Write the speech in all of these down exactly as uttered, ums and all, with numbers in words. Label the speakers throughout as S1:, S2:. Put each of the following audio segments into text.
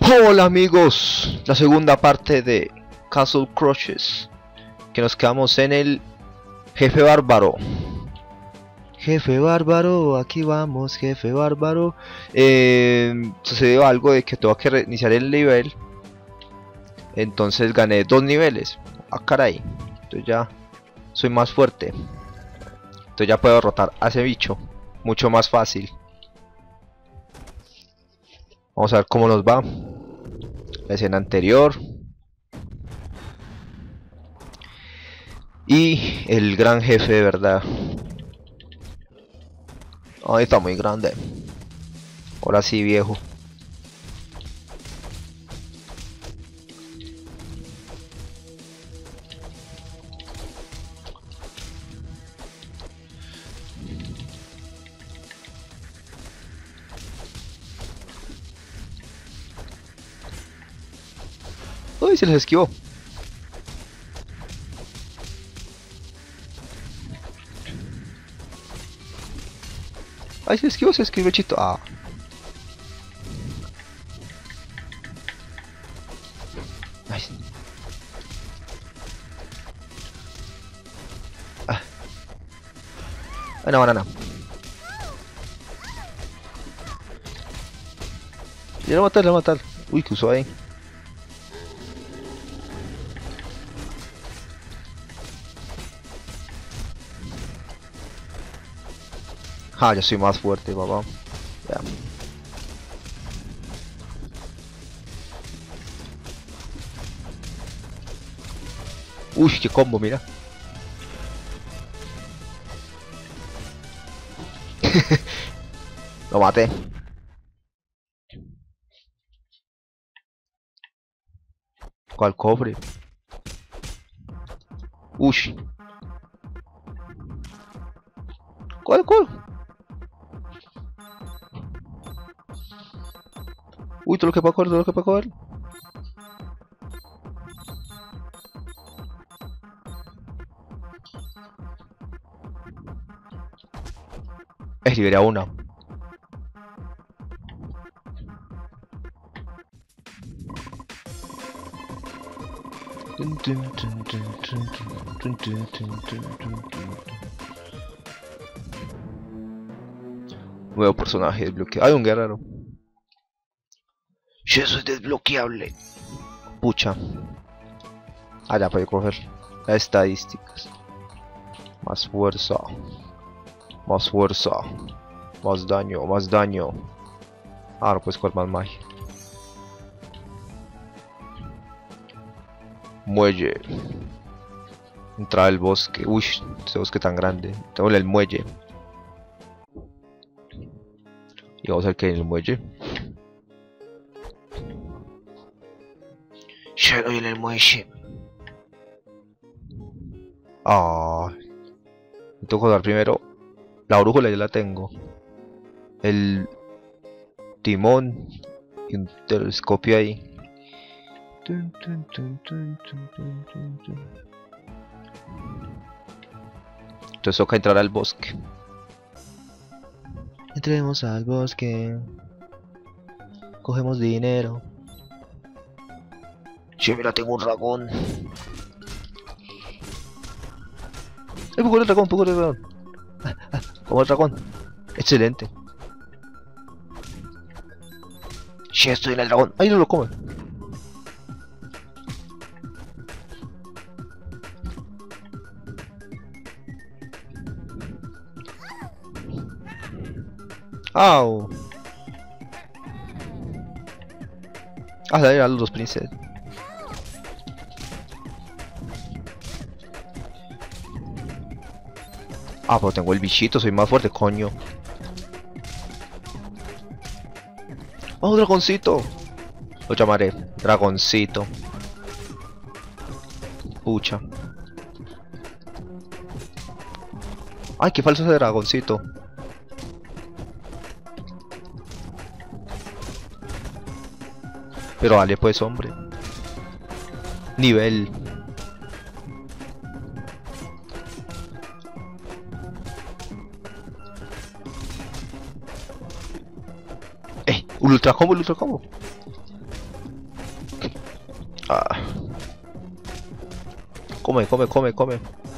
S1: Hola amigos, la segunda parte de Castle Crushes, que nos quedamos en el jefe bárbaro. Jefe bárbaro, aquí vamos, jefe bárbaro. Eh, sucedió algo de que tuve que reiniciar el nivel. Entonces gané dos niveles. Ah, caray. Entonces ya soy más fuerte. Entonces ya puedo derrotar a ese bicho mucho más fácil. Vamos a ver cómo nos va. La escena anterior. Y el gran jefe de verdad. Ay, está muy grande. Ahora sí, viejo. Uy, se les esquivó. Ay, se esquivó, se esquivó el chito. Ah. Ay. Ah. Una banana. Ya lo matar, lo matar. Uy, que usó ahí. Ah, yo soy más fuerte, papá. Ya. Uy, qué combo, mira. Lo maté. ¿Cuál cofre? Uy. ¿Cuál, cuál? Uy, todo lo que puedo coger, todo lo que puedo coger. Es liberé a una. Nuevo personaje desbloqueado. Hay un guerrero. Si eso es desbloqueable. Pucha. Ah, ya puedo coger las estadísticas. Más fuerza. Más fuerza. Más daño, más daño. Ahora pues con más magia. Muelle. Entrada al bosque. Uy, ese bosque tan grande. Tengo el muelle. Y vamos a ver qué hay en el muelle. Yo doy en el muelle. Ah. Tengo que dar primero. La brújula ya la tengo. El timón y un telescopio ahí. Entonces toca entrar al bosque. Entremos al bosque. Cogemos dinero. Sí, mira, tengo un dragón. ¡Eh, puedo el dragón, puedo el dragón! Ah, ah, como el dragón. Excelente. Sí, estoy en el dragón. ¡Ay, no lo come! ¡Au! Ah, dale a los princes. Ah, pero tengo el bichito, soy más fuerte, coño. ¡Oh, dragoncito! Lo llamaré dragoncito. Pucha. Ay, qué falso ese dragoncito. Pero vale pues, hombre. Nivel. Eh, ultra combo, ultra combo. Come, come, come, come.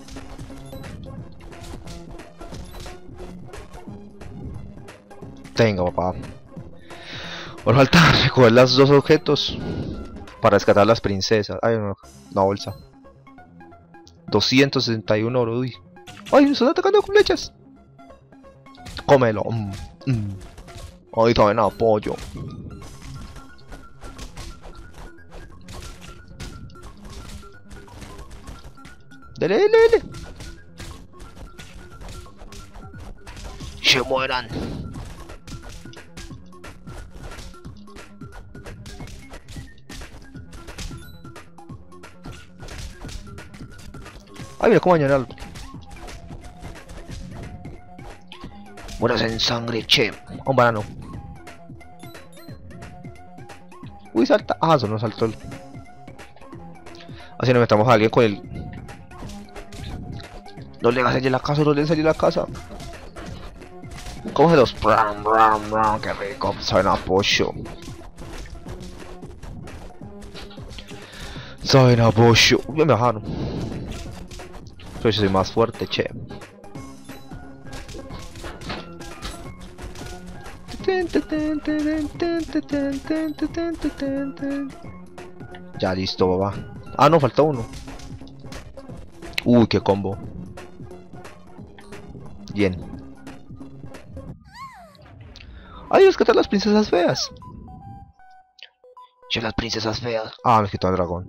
S1: Tenga, papá. Ahora falta recoger los dos objetos para rescatar las princesas. Ay, no, una bolsa. doscientos sesenta y uno oro, uy. Ay, me están atacando con flechas. Cómelo. Mm, mm. Ay, también apoyo. Dele, dele, dele. Se mueran. Ay, mira cómo dañan algo. Mueras en sangre, che. Un banano. Uy, salta. Ah, eso no saltó el... Así nos metamos a alguien con el... No le hagas a la casa, no le hagas a la casa. Cógelos. Bram, bram, bram. Qué rico. Saben a pollo. Saben a pollo. Uy, me bajaron. Pero yo soy más fuerte, che. Ya listo, papá. Ah, no, falta uno. Uy, qué combo. Bien. Ay, rescatar las princesas feas. Che, las princesas feas. Ah, me quitó el dragón.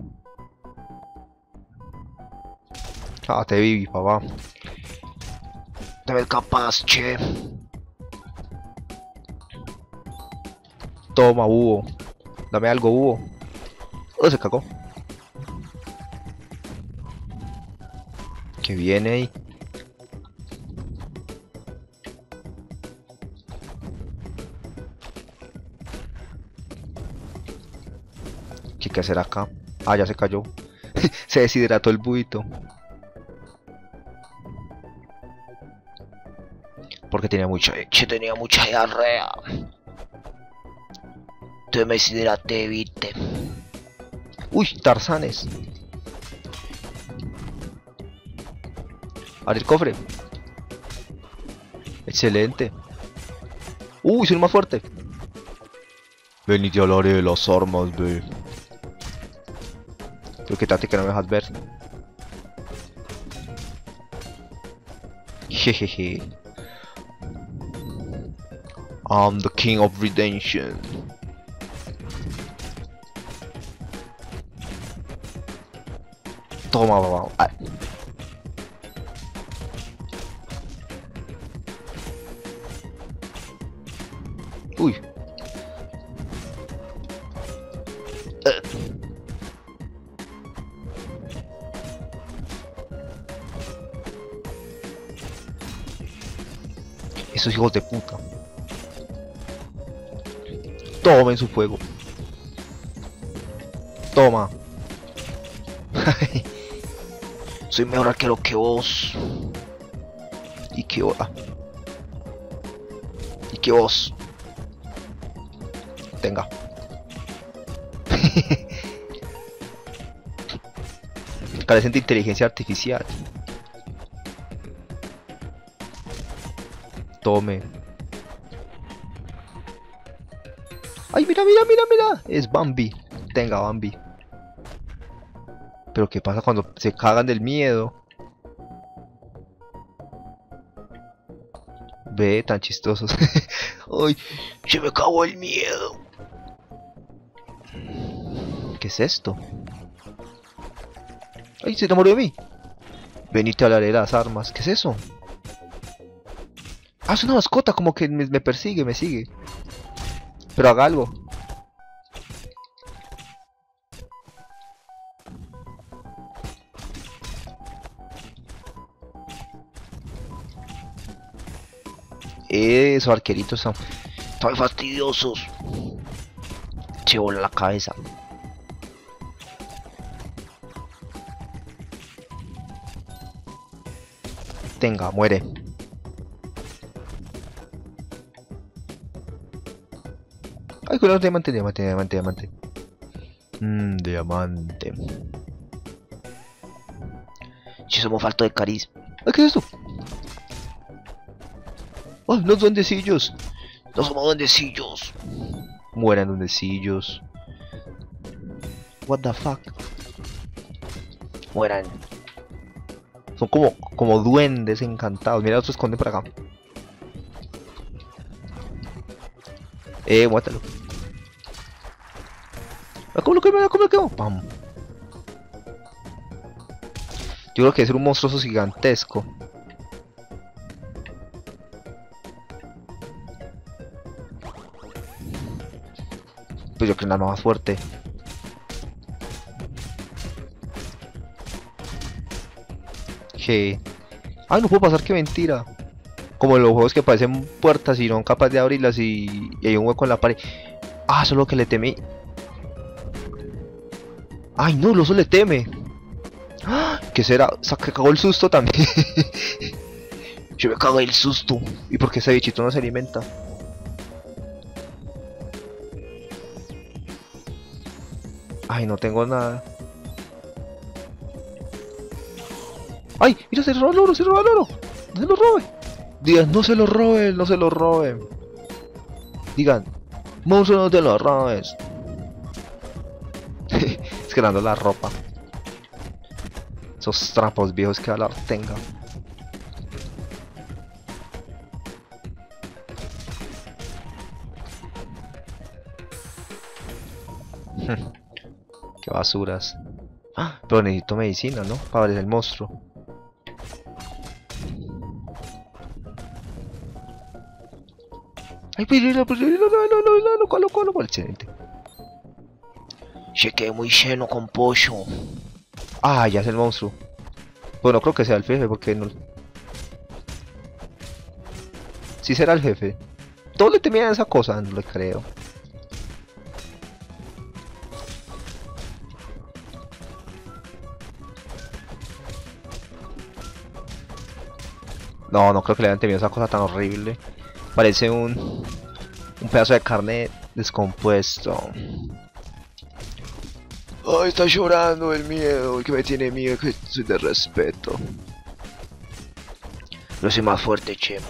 S1: Ah, te vi, papá. Te ves capaz, che. Toma, búho. Dame algo, búho. Oh, se cagó. Que viene ahí. ¿Qué hay que hacer acá? Ah, ya se cayó. Se deshidrató el buito. Porque tenía mucha leche, tenía mucha diarrea. Entonces me deshidraté, viste. Uy, tarzanes. Abre el cofre. Excelente. Uy, soy el más fuerte. Ven y te hablaré de las armas, ve. Tú quítate que no me dejas ver. Jejeje. I'm the king of redemption. Toma, babao. Ay. Uy. Uh. Esos hijos de puta. Tomen su fuego. Toma. Soy mejor arquero que vos. Y que vos. Ah. Y que vos. Tenga. Carecen de inteligencia artificial. Tome. Ay, mira, mira, mira, mira. Es Bambi. Tenga, Bambi. Pero ¿qué pasa cuando se cagan del miedo? Ve, tan chistosos. Ay, se me acabó el miedo. ¿Qué es esto? Ay, se enamoró de mí. Vení, te hablaré de las armas. ¿Qué es eso? Ah, es una mascota, como que me, me persigue, me sigue. Pero haga algo. Esos arqueritos están, están fastidiosos. Se voló la cabeza. Tenga, muere. Ay, cuidado, diamante, diamante, diamante, diamante. Mmm, diamante. somos faltos de carisma. Ay, ¿qué es esto? ¡Oh, los duendecillos! ¡No somos duendecillos! Mueran duendecillos. What the fuck. Mueran. Son como, como duendes encantados. Mira, otro esconde por acá. Eh, muéstralo. ¿Cómo lo quemo? ¿Cómo lo quemo? Pam. Yo creo que es un monstruoso gigantesco. Pues yo creo que nada más fuerte. Que... Ay, no puedo pasar, qué mentira. Como en los juegos que parecen puertas y no son capaces de abrirlas y... y hay un hueco en la pared. Ah, solo que le temí. Ay, no, el oso le teme. ¡Ah! ¿Qué será? O sea, que cagó el susto también. Yo me cago el susto. ¿Y por qué ese bichito no se alimenta? Ay, no tengo nada. ¡Ay! ¡Mira, se robó el oro! ¡Se robó el oro! ¡No se lo robe! Digan, no se lo roben, no se lo roben. Digan, monstruo, no te lo robes. Es que dando la ropa. Esos trapos viejos que hablar tenga. Qué basuras. Ah, pero necesito medicina, ¿no? Para ver el monstruo. Ay, pero no, no, no, no, no, no, colo, colo, colo, excelente. Se quedé muy lleno con pollo. Ah, ya es el monstruo. Bueno, creo que sea el jefe, porque no... Sí será el jefe. Todos le temían a esa cosa, no le creo. No, no creo que le hayan temido esa cosa tan horrible. Parece un... un pedazo de carne descompuesto. Ay, está llorando el miedo, el que me tiene miedo, que soy de respeto. No soy más fuerte, Chemo.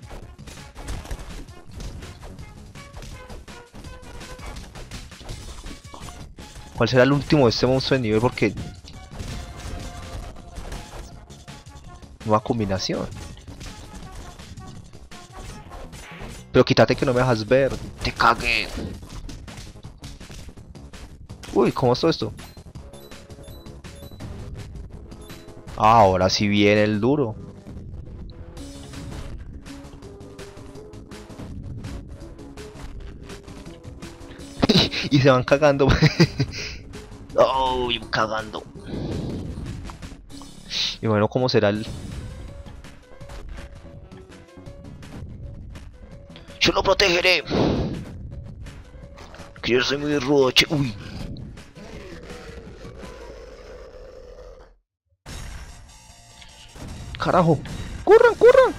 S1: ¿Cuál será el último de este monstruo de nivel? Porque... nueva combinación. Pero quítate que no me dejas ver. Te cagué. Uy, ¿cómo es todo esto? Ah, ahora sí viene el duro. Y se van cagando. Oh, cagando. Y bueno, ¿cómo será el...? Yo lo protegeré. Que yo soy muy rudo, che. Uy. Carajo. ¡Corran, corran!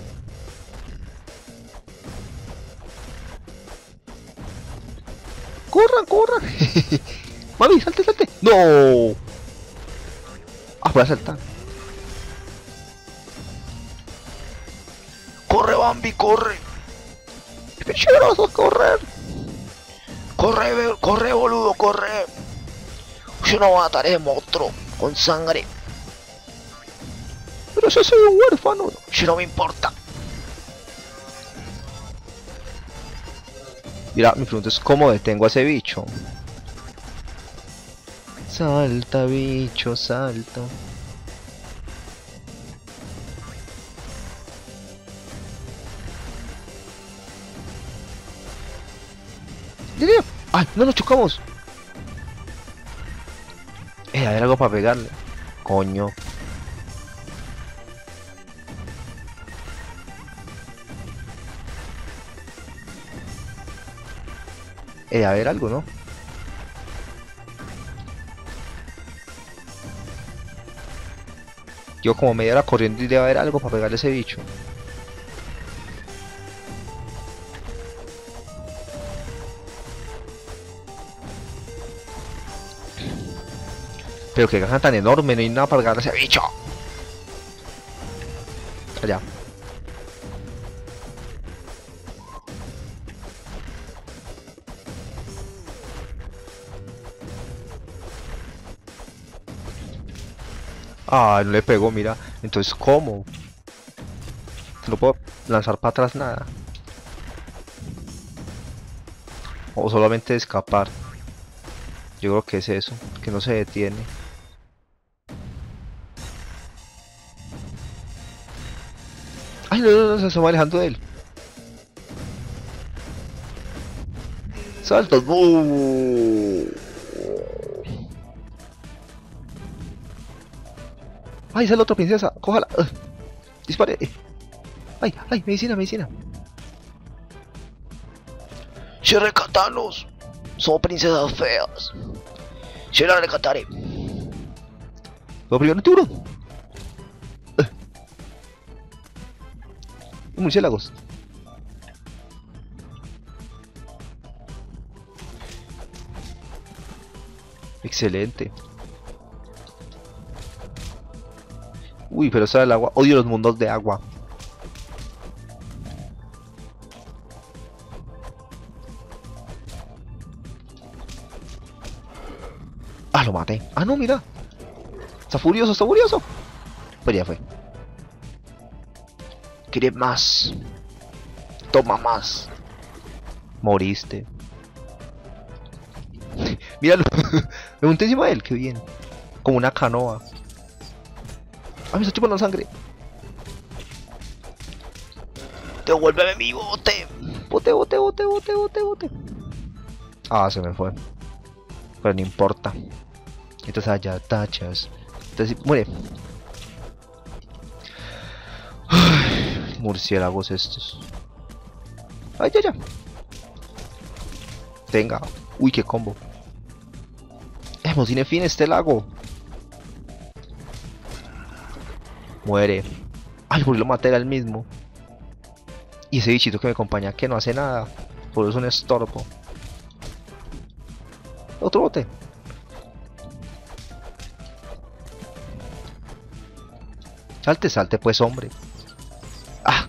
S1: ¡Corran, corran! Mami, salte, salte. ¡No! Ah, voy a saltar. ¡Corre, Bambi, corre! ¡Picheros, a correr! ¡Corre, corre, boludo, corre! Yo no mataré monstruo con sangre. Pero yo soy un huérfano. Si no me importa. Mira, mi pregunta es ¿cómo detengo a ese bicho? Salta, bicho, salta. ¡Ay, no nos chocamos! Eh, hay algo para pegarle. Coño. Eh, a ver algo, ¿no? Yo como media hora corriendo y debe haber algo para pegarle a ese bicho. Pero que caja tan enorme, no hay nada para pegarle a ese bicho. Allá. Ah, no le pegó, mira. Entonces, ¿cómo? No puedo lanzar para atrás nada. O solamente escapar. Yo creo que es eso, que no se detiene. Ay, no, no, no, se está alejando de él. Saltos. ¡Uh! Ay, esa es la otra princesa. Cójala. Uh, dispare. Ay, ay, medicina, medicina. ¡Se recatanos! Somos princesas feas. Se la recataré. Lo primero un tiburón. Uh. Murciélagos. Excelente. Uy, pero sale el agua. Odio los mundos de agua. Ah, lo maté. Ah, no, mira. Está furioso, está furioso. Pues ya fue. ¿Quieres más? Toma más. Moriste. Míralo. Me monté encima de él, qué bien. Como una canoa. Ah, me está chupando la sangre. Devuélveme mi bote. Bote, bote, bote, bote, bote, bote. Ah, se me fue. Pero no importa. Entonces allá tachas. Entonces muere. Ay, murciélagos estos. Ay, ya, ya. Venga. Uy, qué combo. Hemos tiene fin este lago. Muere. Ay, porque lo maté era el mismo. Y ese bichito que me acompaña que no hace nada. Por eso es un estorbo. Otro bote. Salte, salte pues, hombre. Ah.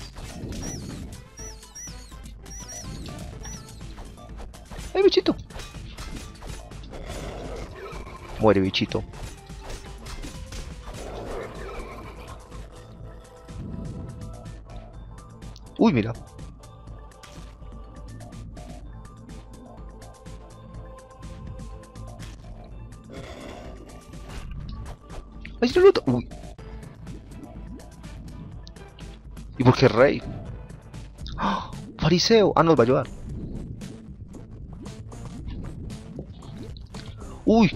S1: ¡Ay, bichito! Muere, bichito. Uy, mira. ¡Ay, se lo noto! Uy. ¿Y por qué rey? ¡Ah! Fariseo. Ah, nos va a ayudar. Uy.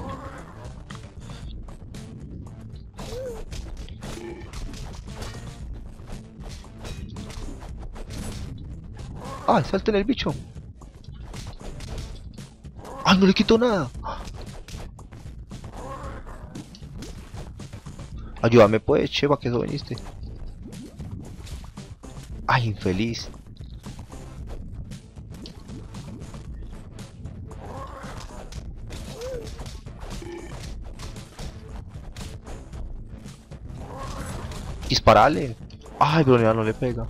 S1: Ah, salta en el bicho. Ah, no le quito nada. Ayúdame pues, cheva, que eso viniste. Ay, infeliz. Disparale. Ay, pero ya no le pega.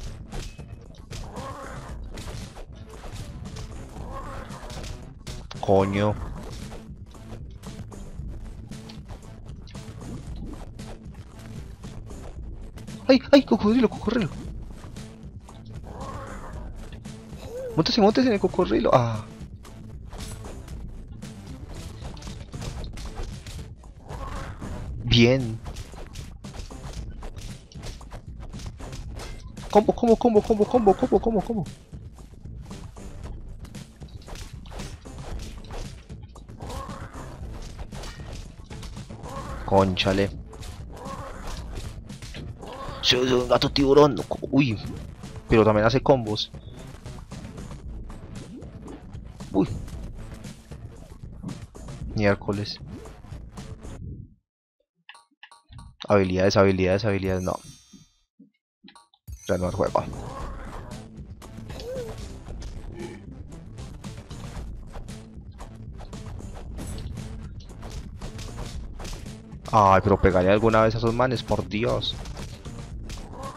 S1: Coño. Ay, ay, cocodrilo, cocodrilo. Móntese, móntese en el cocodrilo. Ah. Bien. Combo, combo, combo, combo, combo, combo, combo, combo. Cónchale. Soy un gato tiburón. Uy. Pero también hace combos. Uy. Miércoles. Habilidades, habilidades, habilidades. No. Ya no el juego. Ay, pero pegaré alguna vez a esos manes, por Dios.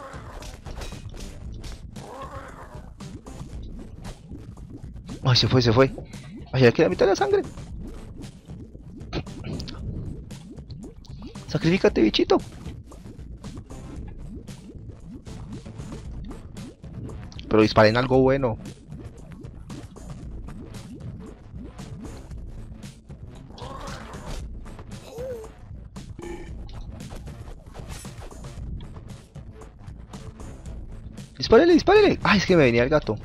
S1: Ay, se fue, se fue. Ay, ya queda mitad de la sangre. Sacrifícate, bichito. Pero disparen algo bueno. Dispárele, dispárele. Ay, es que me venía el gato.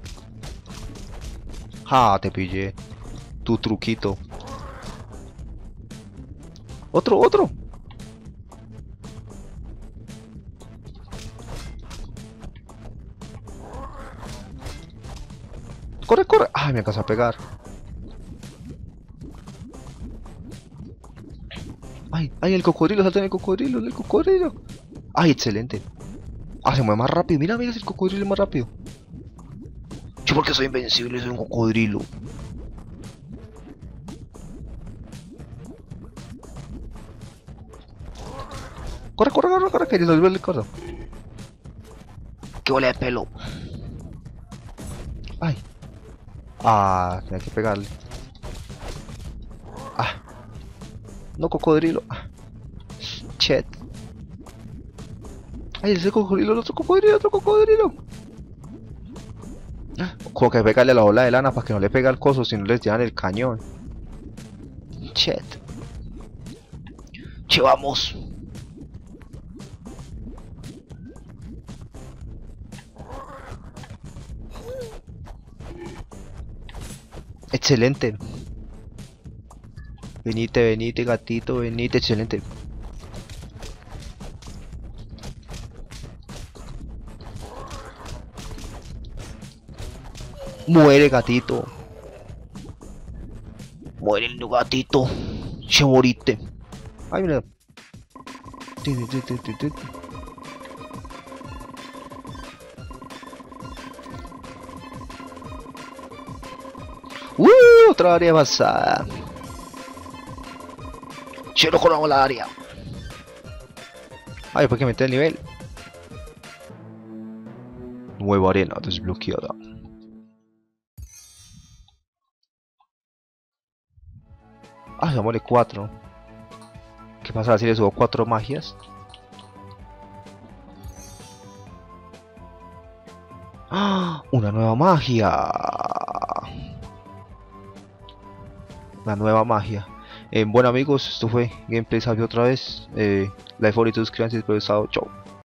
S1: Ja, te pillé. Tu truquito. Otro, otro. Corre, corre. Ay, me alcanzó a pegar. Ay, ay, el cocodrilo, salta en el cocodrilo, el cocodrilo. Ay, excelente. Ah, se mueve más rápido. Mira, mira, el cocodrilo es más rápido. Yo porque soy invencible, soy un cocodrilo. Corre, corre, corre, corre, que resolvió el corto. ¡Qué bola de pelo! Ay. Ah, tenía que pegarle. Ah. No, cocodrilo. Ah. Chet. Ay, ese cocodrilo, el otro cocodrilo, otro cocodrilo. Como que pegarle a la bola de lana para que no le pegue al coso si no les llevan el cañón. Chet. Che, vamos. Excelente. Venite, venite, gatito, venite, excelente. Muere, gatito. Muere el gatito. Se moriste. Ay, mira. ¡Uh! Otra área pasada. Che, no conozco la área. Ay, ¿por qué meter el nivel? Nueva arena desbloqueada. Ah, se muere cuatro. ¿Qué pasa si le subo cuatro magias? ¡Ah! Una nueva magia. Una nueva magia. Eh, bueno amigos, esto fue Gameplay Sabio otra vez. Eh, like, favorito, suscríbanse, espero que les haya gustado. Chao.